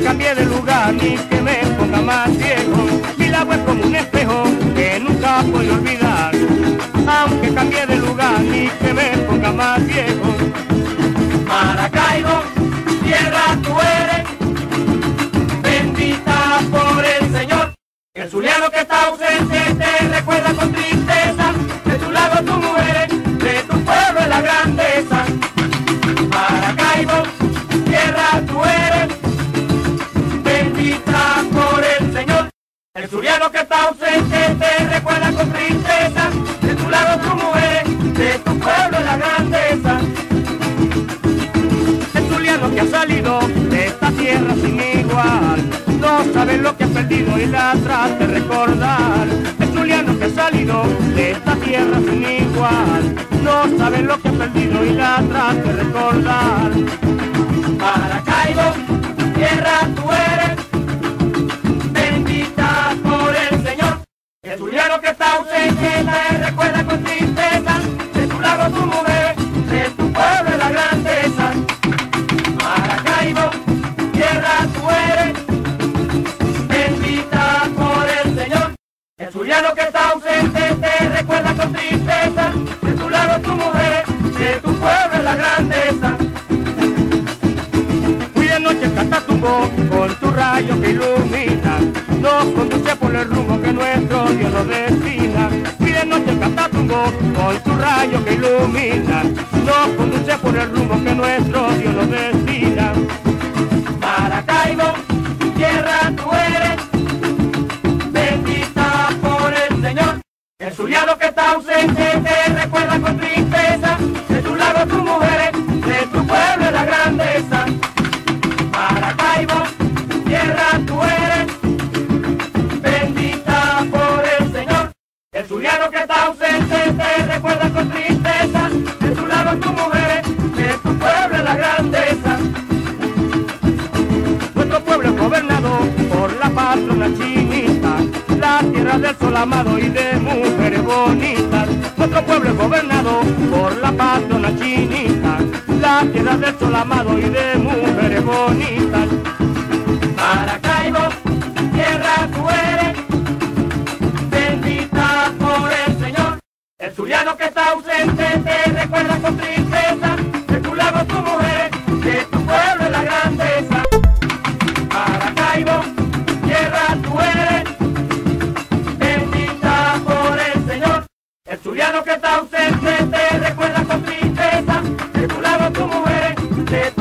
cambie de lugar ni que me ponga más viejo, mi lago es como un espejo que nunca puedo olvidar. Aunque cambie de lugar ni que me ponga más viejo. Maracaibo, tierra tú eres, bendita por el Señor. El zuliano que está ausente te recuerda con tristeza, de tu lago tu mujer, de tu pueblo es la grandeza. Maracaibo, tierra tú eres, bendita por el Señor. El zuliano que está ausente te recuerda con tristeza, de tu lago tu mujer, de tu pueblo es la grandeza. Que ha salido de esta tierra sin igual, no sabe lo que ha perdido y la trata de recordar. El zuliano que ha salido de esta tierra sin igual, no sabe lo que ha perdido y la trata de recordar. Maracaibo, tierra tú eres, bendita por el Señor. El zuliano que está ausente te recuerda con tristeza, de tu lago tu mujer, de tu pueblo es la grandeza. Maracaibo, tierra tú eres, bendita por el Señor. El zuliano que está ausente te recuerda con tristeza, de tu lago tu mujer, de tu pueblo es la grandeza. Muy de noche el Catatumbo, con tu rayo que ilumina, nos conduce por el rumbo que nuestro Dios nos destina. Muy de noche el Catatumbo, con tu rayo que ilumina, nos conduce por el rumbo que nuestro Dios nos destina. Maracaibo, tierra tú eres, bendita por el Señor. El zuliano que está ausente te recuerda con tristeza, de tu lago tu mujer, de tu pueblo es la grandeza. Maracaibo, tierra tú eres, bendita por el Señor. El zuliano que está ausente te recuerda con tristeza, de tu lago tu mujer, de tu pueblo es la grandeza. Nuestro pueblo es gobernado por la patrona chinita, la tierra del sol amado y de mujeres bonitas. Nuestro pueblo es gobernado por la patrona chinita, la tierra del sol amado y de mujeres bonitas. Maracaibo, tierra tú eres, bendita por el Señor. El zuliano que está ausente te recuerda con tristeza, de tu lago tu mujer, de tu pueblo es la grandeza. Maracaibo, tierra tú eres, bendita por el Señor. El zuliano que está ausente te recuerda con tristeza, de tu lago tu mujer, de tu